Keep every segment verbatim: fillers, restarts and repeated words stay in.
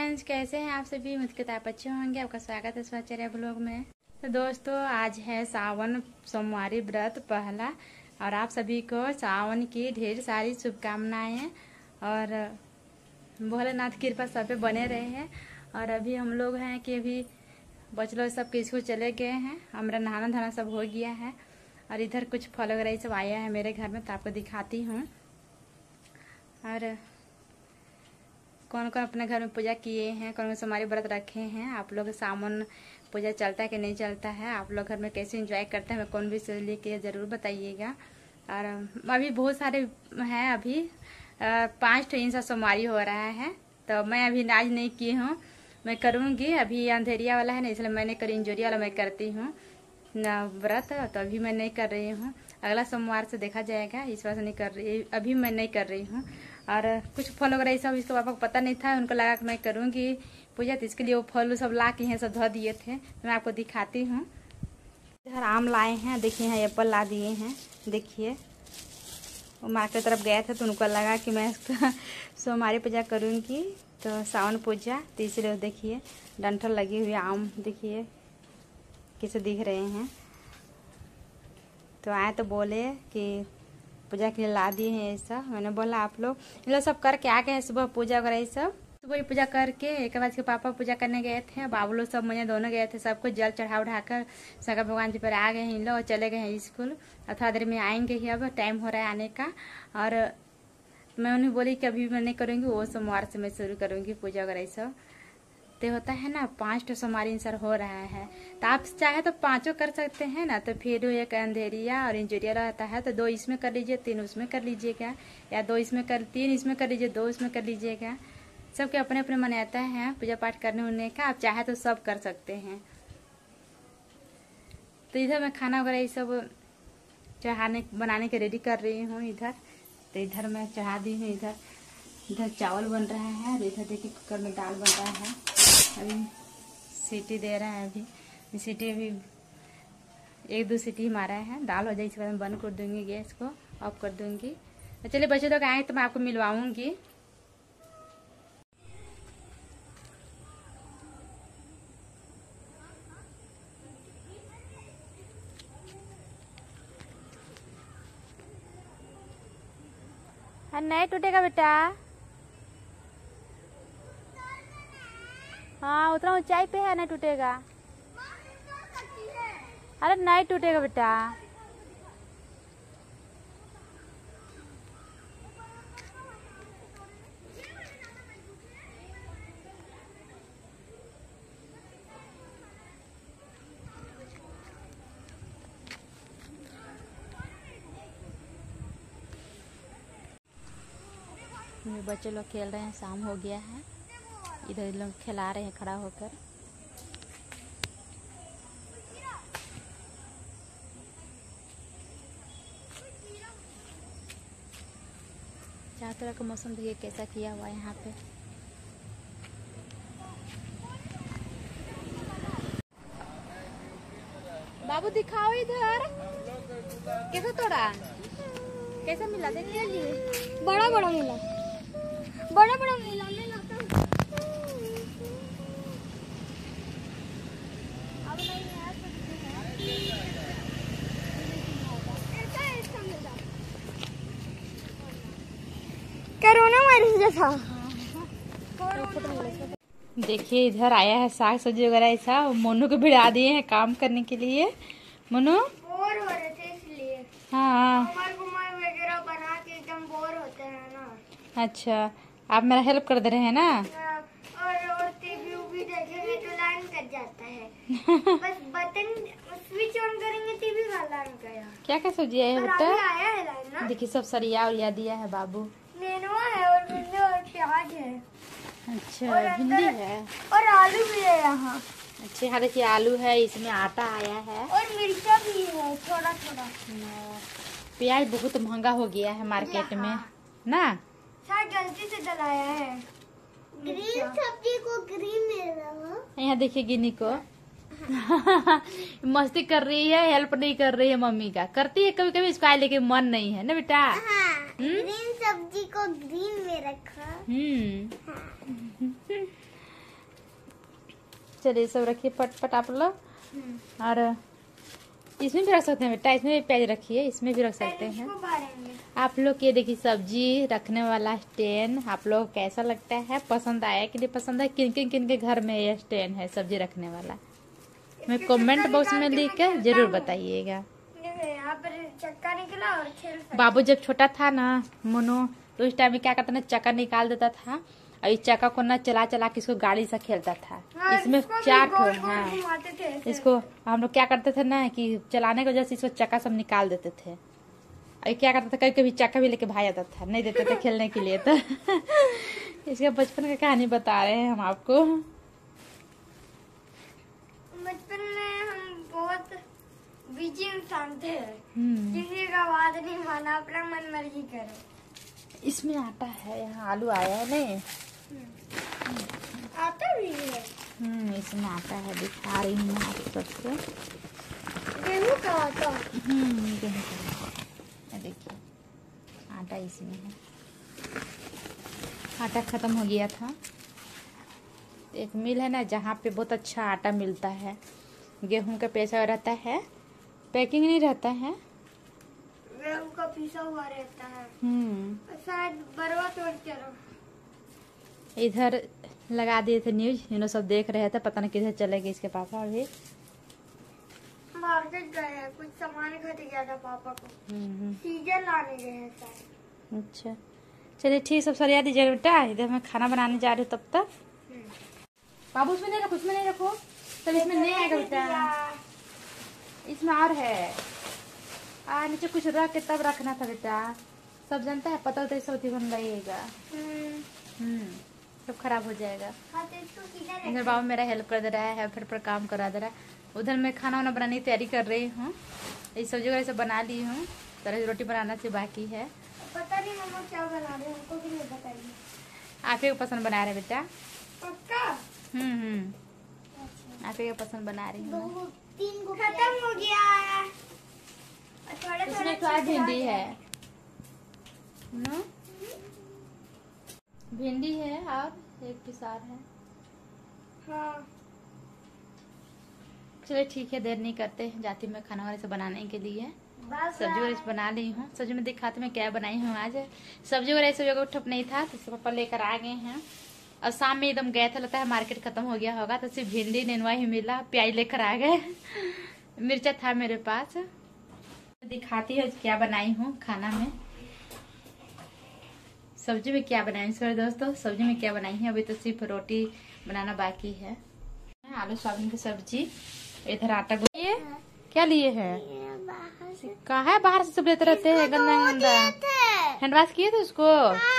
Friends, कैसे हैं आप सभी? मुझे किताब अच्छे होंगे। आपका स्वागत है स्वाचार्य ब्लॉग में। तो दोस्तों, आज है सावन सोमवारी व्रत पहला और आप सभी को सावन की ढेर सारी शुभकामनाएं और भोलेनाथ कृपा सब पे बने रहे हैं। और अभी हम लोग हैं कि अभी बच्चे सब के स्कूल चले गए हैं। हमारा नहाना धोना सब हो गया है और इधर कुछ फल वगैरह सब आया है मेरे घर में, तो आपको दिखाती हूँ। और कौन कौन अपने घर में पूजा किए हैं, कौन कौन से हमारे व्रत रखे हैं। आप लोग सावन पूजा चलता है कि नहीं चलता है, आप लोग घर में कैसे एंजॉय करते हैं, कौन भी से लेके ज़रूर बताइएगा। और अभी बहुत सारे हैं, अभी पाँच इंच सोमवारी हो रहा है, तो मैं अभी आज नहीं की हूँ, मैं करूँगी। अभी अंधेरिया वाला है ना, इसलिए मैंने करी इंजोरी वाला मैं करती हूँ व्रत, तो अभी मैं नहीं कर रही हूँ। अगला सोमवार से देखा जाएगा, इस बार से नहीं कर रही, अभी मैं नहीं कर रही हूँ। और कुछ फल वगैरह सब इसके पापा को पता नहीं था, उनको लगा कि मैं करूँगी पूजा, तो इसके लिए वो फल सब ला के हैं सब धो दिए थे। तो मैं आपको दिखाती हूँ। इधर आम लाए हैं, देखिए यहाँ एप्पल ला दिए हैं। देखिए वो मार्केट तरफ गया था तो उनको लगा कि मैं सोमवारी पूजा करूँगी, तो सावन पूजा, तो इसलिए देखिए डंठल लगी हुई आम देखिए कैसे दिख रहे हैं। तो आए तो बोले कि पूजा के लिए ला दिए हैं ये सब। मैंने बोला आप लोग इन लोग सब करके आ गए हैं सुबह पूजा वगैरह सब। सुबह पूजा करके एक बाद के पापा पूजा करने गए थे, बाबू लोग सब मैंने दोनों गए थे, सबको जल चढ़ा उठाकर शंकर भगवान जी पर आ गए हैं इन लोग, चले गए हैं स्कूल। और थोड़ा देर में आएंगे ही, अब टाइम हो रहा है आने का। और मैं उन्हें बोली कि अभी मैं नहीं करूँगी, वो सोमवार से मैं शुरू करूँगी पूजा वगैरह सब। तो होता है ना, पाँच तो सोमवारी इंसर हो रहा है, तो आप चाहे तो पांचों कर सकते हैं ना। तो फिर एक अंधेरिया और इंजोरिया रहता है, तो दो इसमें कर लीजिए, तीन उसमें कर लीजिएगा, या दो इसमें कर तीन इसमें कर लीजिए, दो इसमें कर लीजिएगा। सबके अपने अपने मन आता है पूजा पाठ करने उन्ने का, आप चाहे तो सब कर सकते हैं। तो इधर मैं खाना वगैरह ये सब चढ़ाने बनाने के रेडी कर रही हूँ इधर। तो इधर मैं चढ़ा दी हूँ, इधर इधर चावल बन रहा है और इधर देखिए कुकर में दाल बन रहा है। अभी सीटी दे रहा है, अभी सीटी अभी एक दो सीटी मारा है, दाल हो जाए इसके बाद मैं बंद कर दूंगी, गैस को ऑफ कर दूंगी। तो चलिए बच्चे लोग आए तो मैं आपको मिलवाऊंगी। नहीं टूटेगा बेटा, हाँ उतना ऊंचाई पे है, नहीं टूटेगा। अरे नहीं टूटेगा बेटा। मेरे बच्चे लोग खेल रहे हैं, शाम हो गया है, इधर लोग खिला रहे हैं खड़ा होकर। चारों तरह का मौसम देखिए कैसा किया हुआ है यहाँ पे। बाबू दिखाओ इधर, कैसा तोड़ा, कैसा मिला देखिए। बड़ा बड़ा मिला, बड़ा बड़ा मिला। कोरोना वायरस जैसा। देखिए इधर आया है साग सब्जी वगैरह ऐसा, मोनू को भिड़ा दिए हैं काम करने के लिए। मोनू बोर हो रहे थे इसलिए। हाँ घुमाई वगैरह बना के एकदम बोर होते हैं ना। अच्छा, आप मेरा हेल्प कर दे रहे हैं ना। और और टीवी भी देखेंगे तो लाइन कट जाता है। बस बटन स्विच ऑन करेंगे टीवी का लाइन गया। क्या क्या सब्जी है बेटा? आया है लाइन ना। देखिए सब सरिया उरिया दिया है बाबू। नेनुआ है और भिंडी और प्याज है। अच्छा भिंडी है और आलू भी है यहाँ। अच्छा यहाँ देखिए आलू है, इसमें आटा आया है और मिर्चा भी है थोड़ा थोड़ा। प्याज बहुत महंगा हो गया है मार्केट में ना, शायद गलती से डलाया है। ग्रीन सब्जी को ग्रीन मिल रहा है। यहाँ देखिए गिनी को मस्ती कर रही है, हेल्प नहीं कर रही है मम्मी का, करती है कभी कभी, इसको आए लेके मन नहीं है ना बेटा। हाँ, ग्रीन सब्जी को ग्रीन में रखा। हम्म चलिए सब रखिए पट-पट आप लोग। और इसमें भी रख सकते हैं बेटा, इसमें भी प्याज रखिए, इसमें भी रख सकते हैं आप लोग। ये देखिए सब्जी रखने वाला स्टैंड आप लोग कैसा लगता है, पसंद आया कि नहीं पसंद है, किन किन किन के घर में ये स्टैंड है सब्जी रखने वाला, मैं कमेंट बॉक्स में लिख के जरूर बताइएगा। यहाँ पर चक्का निकला और खेल बाबू जब छोटा था ना मोनू, तो उस टाइम में क्या करता ना, चक्का निकाल देता था और इस चक्का को ना चला चला के इसको गाड़ी से खेलता था। हाँ, इसमें इसको भी चाट गोल हो गोल हाँ घुमाते थे ऐसे। इसको हम लोग क्या करते थे ना कि चलाने की वजह से इसको चक्का सब निकाल देते थे। और क्या करता था, कभी कभी चक्का भी लेके भाग जाता था, नहीं देते थे खेलने के लिए। तो इसका बचपन का कहानी बता रहे हैं हम आपको। बचपन में हम बहुत बिजी इंसान थे, हम्म, किसी का बात नहीं माना, अपना मन मर्जी करो। इसमें आटा है, यहाँ आलू आया है नहीं, आता भी है। हम्म इसमें आटा है, दिखा रही हूँ आप सबको। गेहूं का आटा। हम्म गेहूं का, ये देखिए आटा इसमें है। आटा खत्म हो गया था। एक मिल है ना जहाँ पे बहुत अच्छा आटा मिलता है, गेहूं का पैसा रहता है, पैकिंग नहीं रहता है। गेहूं का पीसा हुआ रहता है। हम्म शायद बरवा तोड़ के रहो। इधर लगा दिए थे न्यूज, इन लोग सब देख रहे थे, पता नहीं किधर चले गए इसके पापा। अभी मार्केट गए हैं, कुछ सामान खरीद गया था पापा को, हम्म सीजन लाने गए हैं शायद। अच्छा चलिए ठीक, सब सरिया दीजिए बेटा, इधर मैं खाना बनाने जा रही हूँ तब तक। बाबू उसमें नहीं रखो, उसमें नहीं रखो, चल इसमें नहीं आएगा बेटा, इसमें और है। आ नीचे कुछ रख के तब रखना था बेटा, सब जानता है, पता होता है सब बन लगेगा। हम्म सब खराब हो जाएगा। इधर बाबू मेरा हेल्प कर दे रहा है, फिर पर काम करा दे रहा है। उधर मैं खाना वाना बनाने की तैयारी कर रही हूँ, ये सब्जी वगैरह सब बना ली हूँ, तरह रोटी बनाना से बाकी है। पता नहीं मम्मा क्या बना रहे हैं, हमको भी नहीं बताइए। आप ही को पसंद बना रहे बेटा। पक्का? हम्म हम्म आप ही को पसंद बना रही हूँ। दो तीन को खत्म हो गया। थोड़ा थोड़ा इसमें क्या भिंडी है ना, भिंडी है और एक पिसार है। हाँ चलिए ठीक है, देर नहीं करते, जाती मैं खाना वाले से बनाने के लिए। बस सब्जी वगैरह बना ली हूँ, सब्जी में दिखाती मैं क्या बनाई हूँ आज। सब्जी वगैरह सब जगह ठप नहीं था, तो इसके पापा लेकर आ गए हैं। और शाम में एकदम गया था, लगता है मार्केट खत्म हो गया होगा, तो सिर्फ भिंडी नेनुआ ही मिला, प्याज लेकर आ गए। मिर्चा था मेरे पास। दिखाती है क्या बनाई हूँ खाना में, सब्जी में क्या बनाई। सॉरी दोस्तों, सब्जी में क्या बनाई है, अभी तो सिर्फ रोटी बनाना बाकी है। आलू सोयाबीन की सब्जी। इधर आटा ये क्या लिए हैं, कहा है बाहर से सब लेते रहते हैं, गंदा गंदा हैंड वॉश किए थे उसको।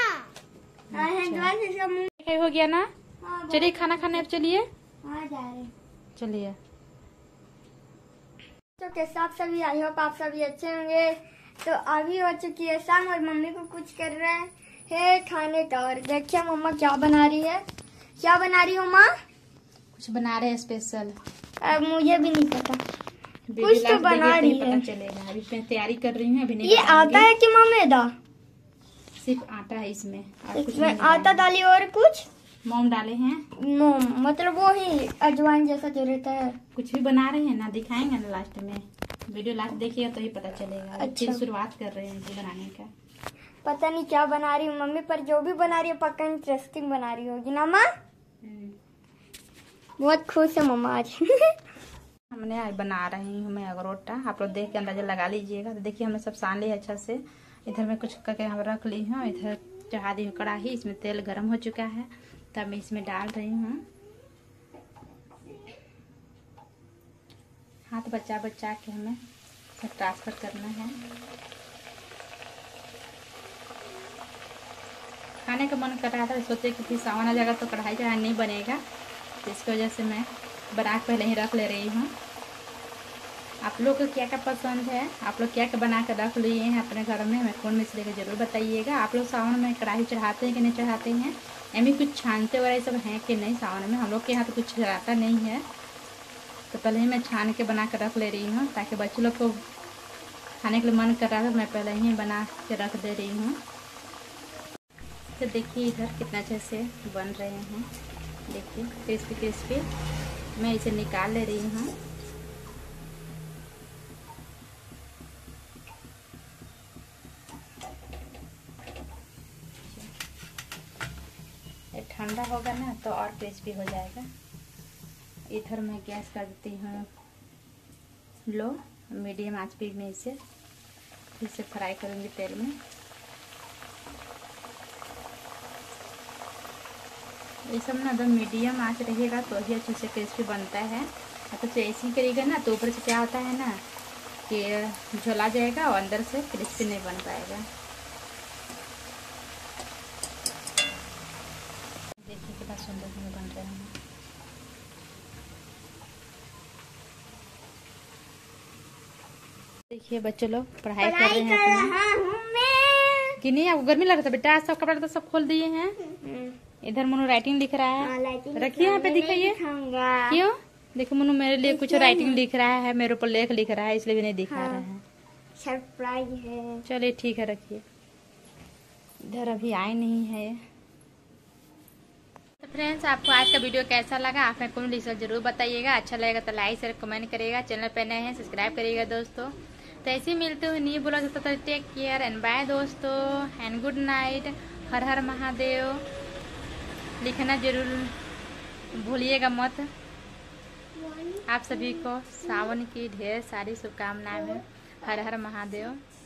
अच्छा। हो गया ना, चलिए खाना खाने अब चलिए। चलिए तो कैसे आप सभी, आई होप आप सभी अच्छे होंगे। तो अभी हो चुकी है शाम और मम्मी को कुछ कर रहे हैं खाने का, और देखिए मम्मा क्या बना रही है। क्या बना रही हो माँ? कुछ बना रहे हैं स्पेशल, अब मुझे भी नहीं पता, कुछ तो बना रही है। पता चलेगा, अभी मैं तैयारी कर रही हूँ, अभी नहीं। ये आटा है कि माँ मैदा? सिर्फ आटा है इसमें, और कुछ इसमें आटा डाली और कुछ मोम डाले हैं। मोम मतलब वो ही अजवाइन जैसा जो रहता है। कुछ भी बना रहे हैं ना, दिखाएंगे ना लास्ट में, वीडियो लास्ट देखिएगा तो ही पता चलेगा। अच्छा। फिर शुरुआत कर रहे हैं बनाने का। पता नहीं क्या बना रही हूँ मम्मी, पर जो भी बना रही है पक्का इंटरेस्टिंग बना रही होगी ना माँ। बहुत खुश है मम्मा आज। हमने आज बना रही हूँ मैं अगरोटा, आप लोग देख के अंदाजा लगा लीजिएगा। तो देखिए हमने सब सान लिया अच्छा से। इधर मैं कुछ करके हम रख ली हूँ, इधर चढ़ा दी हूँ कढ़ाई, इसमें तेल गर्म हो चुका है, तब मैं इसमें डाल रही हूँ। हाथ बचा बचा के हमें सब ट्रांसफर करना है। खाने का मन कर रहा था, सोचे कि फिर सावन आ जाएगा तो कढ़ाई चढ़ाई नहीं बनेगा, तो इसकी वजह से मैं बना के पहले ही रख ले रही हूँ। आप लोग को क्या क्या पसंद है, आप लोग क्या क्या बना कर रख लिए हैं अपने घर में, मैं कौन में से लेकर जरूर बताइएगा। आप लोग सावन में कढ़ाई चढ़ाते हैं कि नहीं चढ़ाते हैं, एमी कुछ छानते वगैरह सब हैं कि नहीं सावन में। हम लोग के यहाँ तो कुछ चढ़ाता नहीं है, तो पहले ही मैं छान के बना कर रख ले रही हूँ, ताकि बच्चों लोग को खाने के लिए मन कर रहा था, मैं पहले ही बना के रख दे रही हूँ। तो देखिए इधर कितना अच्छे से बन रहे हैं, देखिए क्रिस्पी क्रिस्पी मैं इसे निकाल ले रही हूँ। ये ठंडा होगा ना तो और क्रिस्पी हो जाएगा। इधर मैं गैस कर देती हूँ लो, मीडियम आंच पे मैं इसे फिर से फ्राई करूँगी तेल में। ये सब ना एकदम मीडियम आंच रहेगा तो ही अच्छे से क्रिस्पी बनता है। तो ऐसे ही करिएगा ना तो ऊपर से क्या होता है ना कि झोला जाएगा और अंदर से क्रिस्पी नहीं बन पाएगा। देखिए कितना सुंदर सुंदर बन रहे हैं। देखिए बच्चों लोग पढ़ाई कर रहे हैं कि नहीं? आपको गर्मी लग रहा था बेटा? सब कपड़ा तो सब खोल दिए हैं। इधर मनु राइटिंग लिख रहा है, रखिए यहाँ पे दिखाइए। क्यों? देखो मनु मेरे लिए कुछ राइटिंग लिख रहा है, मेरे ऊपर लेख लिख रहा है, इसलिए भी नहीं दिखा हाँ, रहा है। सरप्राइज है। चलिए ठीक है, रखिए। इधर अभी आए नहीं है। तो फ्रेंड्स, आपको आज का वीडियो कैसा लगा आप में कमेंट लिख जरूर बताइएगा। अच्छा लगेगा तो लाइक शेयर कमेंट करिएगा। चैनल पे नए हैं सब्सक्राइब करिएगा दोस्तों। तो ऐसे ही मिलते हुए नहीं बोला जाता तो टेक केयर एंड बाय दोस्तों एंड गुड नाइट। हर हर महादेव लिखना जरूर भूलिएगा मत। आप सभी को सावन की ढेर सारी शुभकामनाएं। हर हर महादेव।